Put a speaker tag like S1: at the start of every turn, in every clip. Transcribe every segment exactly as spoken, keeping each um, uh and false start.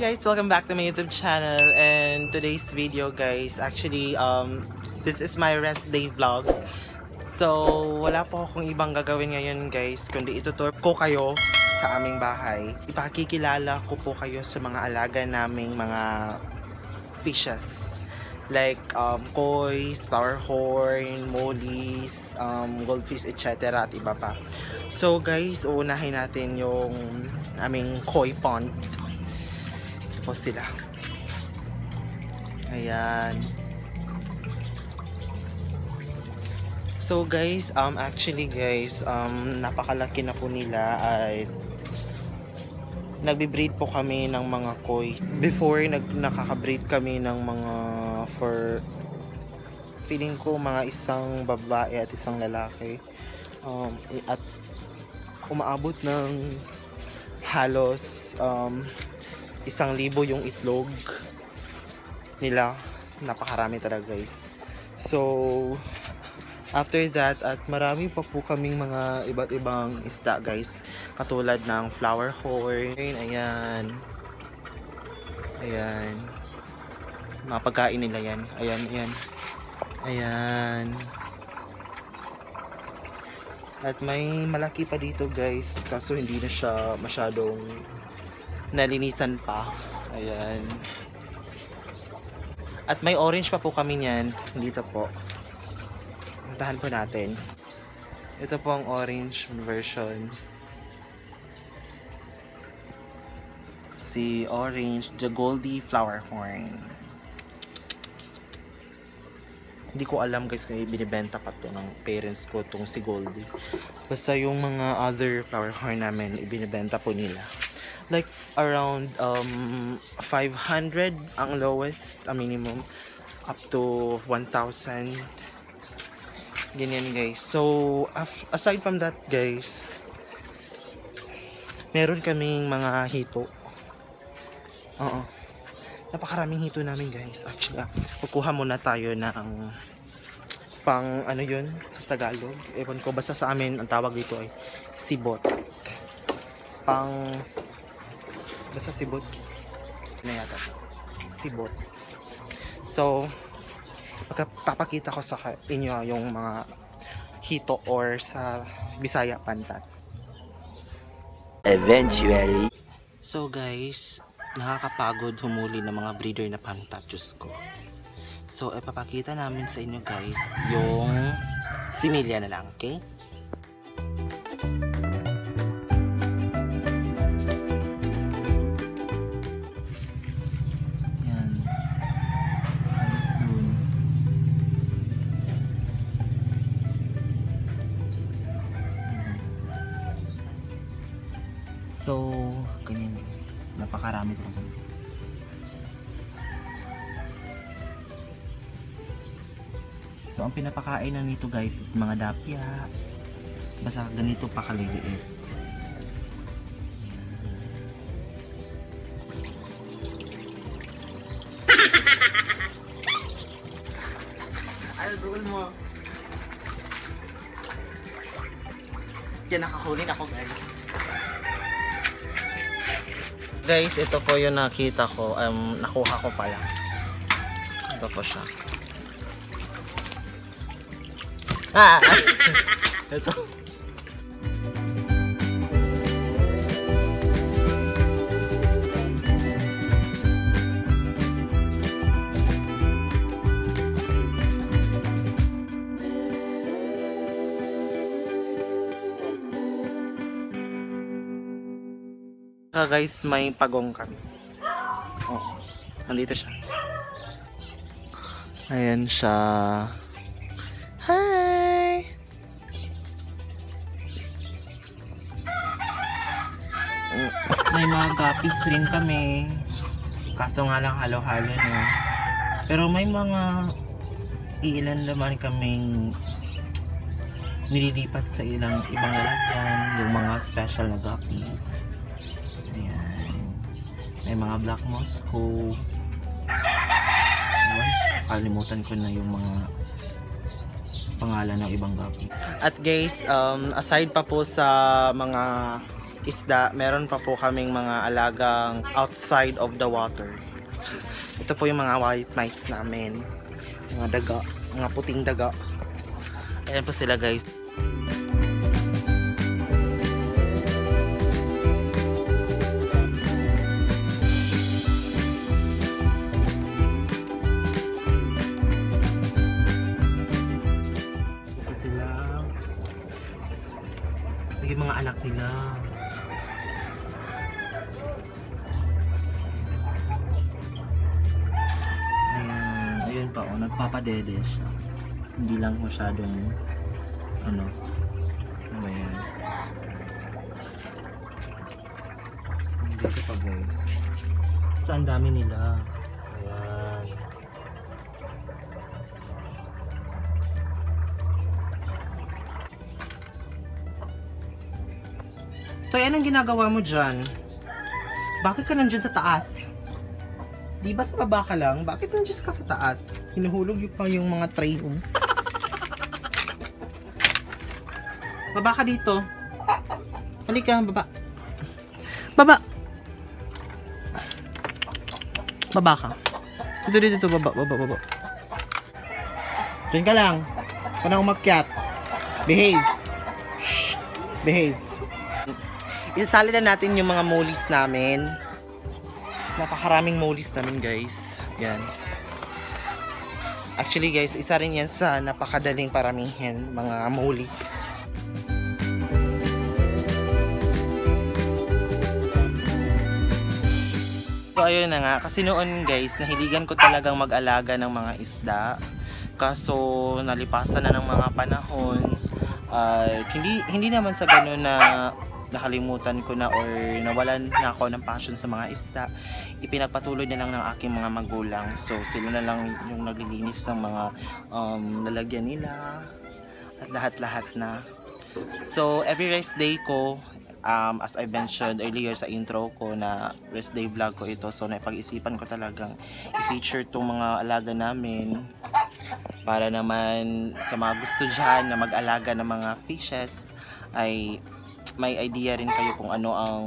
S1: guys, welcome back to my YouTube channel. And today's video guys, actually um this is my rest day vlog. So wala po akong ibang gagawin ngayon guys, kundi itutur ko kayo sa aming bahay. Ipakikilala ko po kayo sa mga alaga naming mga fishes. Like um, koi, flower horn, mollies, um, goldfish, et cetera at iba pa. So guys, uunahin natin yung aming koi pond. Ito po sila. Ayan. So guys, um, actually guys, um, napakalaki na po nila ay nagbe-breed po kami ng mga koi. Before, nag nakaka-breed kami ng mga for feeling ko mga isang babae at isang lalaki. Um, at umaabot ng halos um, isang libo yung itlog nila. Napakarami talaga guys. So after that, at marami pa po kaming mga iba't ibang isda guys, katulad ng flower horn. Ayan, ayan, mga pagkain nila yan. Ayan, ayan, ayan. At may malaki pa dito guys, kaso hindi na siya masyadong nalinisan pa. Ayan. At may orange pa po kami niyan dito po. Puntahan po natin. Ito po ang orange version. Si orange, the Goldie flower horn. Hindi ko alam guys kung binibenta pa to ng parents ko tong si Goldie. Basta yung mga other flower horn namin, ibinibenta po nila. Like around um, five hundred ang lowest, a minimum, up to one thousand. Ganyan guys. So aside from that guys, meron kaming mga hito. Oo. Napakaraming hito namin guys. Actually, ah, kukuha muna tayo ng pang ano yun sa Tagalog. Ewan ko, basta sa amin ang tawag dito ay sibot. Pang basta sibot. Ano yata? Sibot. So papakita ko sa inyo yung mga hito or sa Bisaya pantat. Eventually. So guys, nakakapagod humuli ng mga breeder na pantat, Diyos ko. So ipapakita namin sa inyo guys yung similya na lang, okay? So, ganyan guys. Napakarami talaga. So, ang pinapakain na nito guys is mga dapya. Basta ganito pa kaliliit. Albrool mo. Kaya nakakulit ako guys. Guys, ito po yung nakita ko, um, nakuha ko pala. Ito po siya. Ah! Ito. Uh, guys, may pagong kami. Oh, nandito siya. Ayan siya. Hi! May mga guppies rin kami. Kaso nga lang halo-halo na. Pero may mga ilan naman kaming nililipat sa ilang ibang lalagyan. Yung mga special na guppies. Ayan. May mga black Moscow. Ayan. Kalimutan ko na yung mga pangalan ng ibang guppy. At guys, um, aside pa po sa mga isda, meron pa po kaming mga alagang outside of the water. Ito po yung mga white mice namin, mga daga, mga puting daga. Ayan po sila guys. Yung mga anak nila. Ayan, ayun pa oh, nagpapadede siya. Hindi lang masyadong ano. Ayan. Dito pa guys. Saan dami nila. Ayan. Toy, anong ginagawa mo dyan? Bakit ka nandyan sa taas? Di ba sa baba ka lang? Bakit nandyan ka sa taas? Hinuhulog yung pa yung mga tray mo. Baba ka dito. Halika, baba. Baba! Baba ka. Dito, dito, dito, baba, baba, baba. Diyan ka lang. Huwag na umakyat. Behave. Shh. Behave. Isasali na natin yung mga mollies namin. Napakaraming mollies namin guys. Yan. Actually guys, isa rin yan sa napakadaling paramihin, mga mollies. So ayun na nga, kasi noon guys, nahiligan ko talagang mag-alaga ng mga isda. Kaso nalipasan na ng mga panahon. Uh, hindi, hindi naman sa ganun na nakalimutan ko na or nawalan na ako ng passion sa mga isda. Ipinagpatuloy na lang ng aking mga magulang. So sila na lang yung naglilinis ng mga um, lalagyan nila at lahat-lahat na. So every rest day ko, um, as I mentioned earlier sa intro ko na rest day vlog ko ito. So naipag-isipan ko talagang i-feature itong mga alaga namin para naman sa mga gusto dyan na mag-alaga ng mga fishes ay may idea rin kayo kung ano ang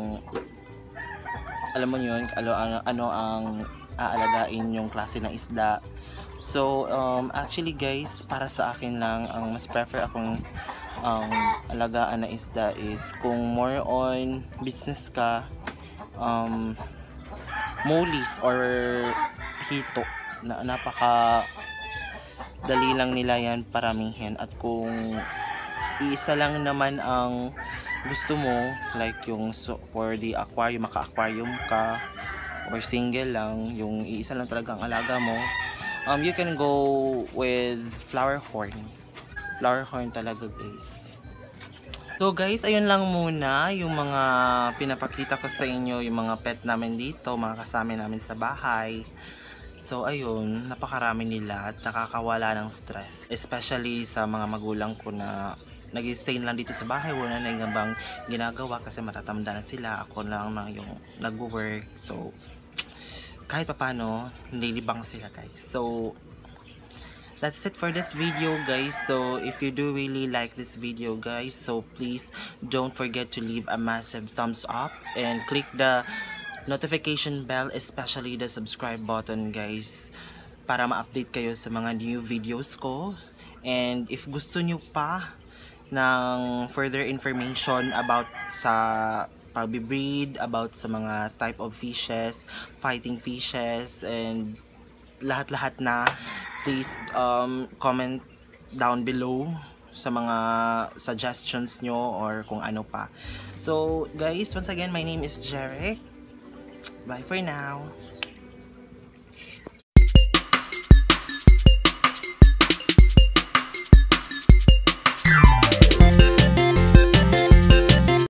S1: alam mo yun, ano, ano, ano ang aalagain yung klase ng isda. So um, actually guys, para sa akin lang, ang mas prefer akong um, alagaan na isda is kung more on business ka, um, mollies or hito na napaka dali lang nila yan paramihin. At kung iisa lang naman ang gusto mo, like yung so, for the aquarium, maka-aquarium ka or single lang, yung iisa lang talaga ang alaga mo, um, you can go with flower horn. Flower horn talaga guys. So guys, ayun lang muna yung mga pinapakita ko sa inyo, yung mga pet namin dito, mga kasama namin sa bahay. So ayun, napakarami nila at nakakawala ng stress, especially sa mga magulang ko na nag-stay lang dito sa bahay, wala na yung bang ginagawa kasi matatamda na sila. Ako lang na yung nag-work. So kahit pa paano, nililibang sila guys. So that's it for this video guys. So if you do really like this video guys, so please don't forget to leave a massive thumbs up and click the notification bell, especially the subscribe button guys, para ma-update kayo sa mga new videos ko. And if gusto nyo pa ng further information about sa pag-breed, about sa mga type of fishes, fighting fishes, and lahat-lahat na, please um, comment down below sa mga suggestions nyo or kung ano pa. So guys, once again, my name is Jeric. Bye for now.